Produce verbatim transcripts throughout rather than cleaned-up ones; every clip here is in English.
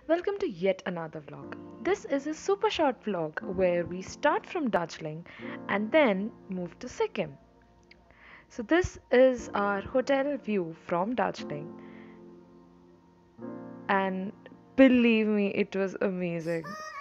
Welcome to yet another vlog. This is a super short vlog where we start from Darjeeling and then move to Sikkim. So, this is our hotel view from Darjeeling, and believe me, it was amazing.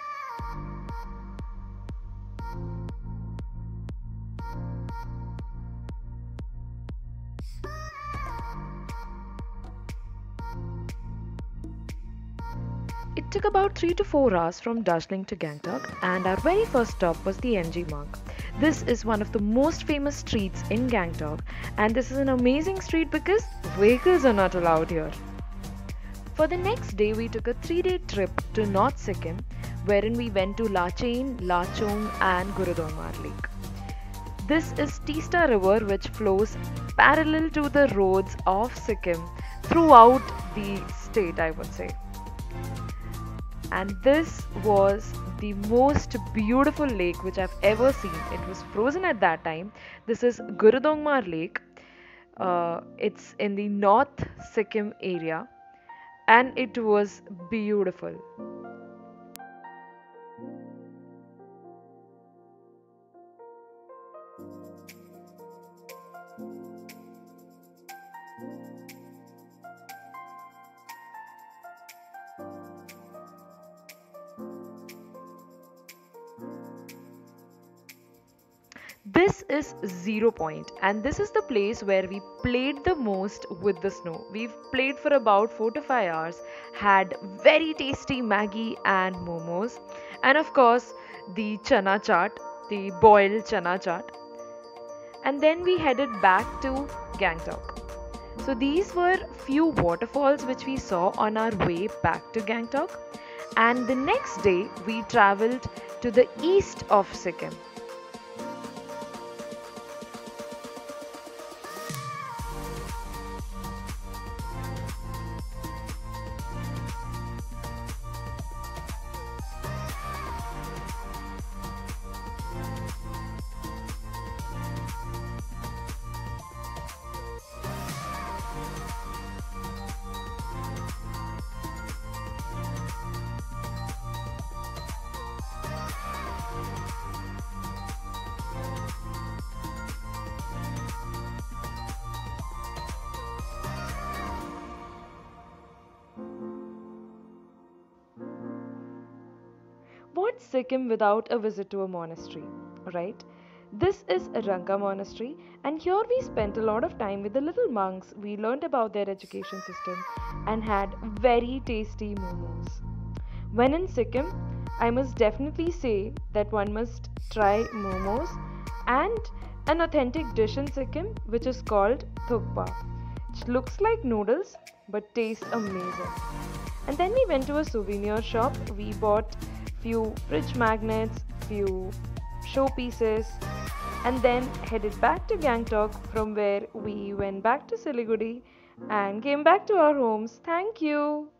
It took about three to four hours from Darjeeling to Gangtok, and our very first stop was the M G Marg. This is one of the most famous streets in Gangtok, and this is an amazing street because vehicles are not allowed here. For the next day, we took a three day trip to North Sikkim, wherein we went to Lachain, Lachong, and Gurudongmar Lake. This is Teesta River, which flows parallel to the roads of Sikkim throughout the state, I would say. And this was the most beautiful lake which I've ever seen. It was frozen at that time. This is Gurudongmar Lake. Uh, it's in the North Sikkim area, and it was beautiful. This is Zero Point, and this is the place where we played the most with the snow. We've played for about four to five hours, had very tasty Maggie and momos, and of course, the chana chaat, the boiled chana chaat. And then we headed back to Gangtok. So these were few waterfalls which we saw on our way back to Gangtok. And the next day, we traveled to the east of Sikkim. What's Sikkim without a visit to a monastery, right? This is Ranga Monastery, and here we spent a lot of time with the little monks. We learned about their education system and had very tasty momos. When in Sikkim, I must definitely say that one must try momos and an authentic dish in Sikkim which is called thukpa. It looks like noodles but tastes amazing. And then we went to a souvenir shop. We bought few fridge magnets, few showpieces, and then headed back to Gangtok, from where we went back to Siliguri and came back to our homes. Thank you.